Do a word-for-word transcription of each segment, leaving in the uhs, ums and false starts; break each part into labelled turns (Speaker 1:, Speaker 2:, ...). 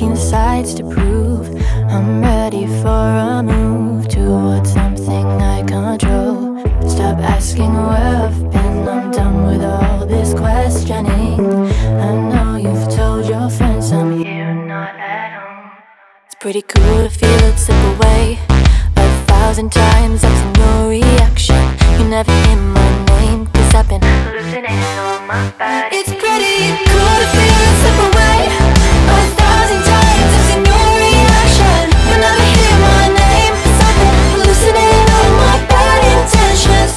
Speaker 1: picking sides to prove I'm ready for a move towards something I control. Stop asking where I've been, I'm done with all this questioning. I know you've told your friends I'm here, not at home. It's pretty cool to feel it slip away a thousand times. I've seen your reaction. You never hear my name, cause I've been hallucinating on my body. It's pretty cool to feel it slip away a thousand times. I've seen your reaction. You never hear my name, cause I've been hallucinating on my bad intentions.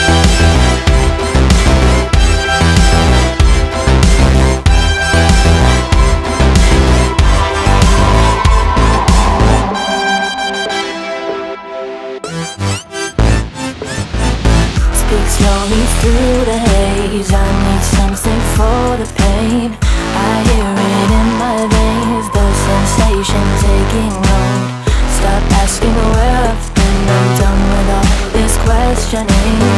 Speaker 1: Speak slowly through the haze. I need something for the pain. I hear it in my veins, the sensation taking hold. Stop asking where I've been, I'm done with all this questioning.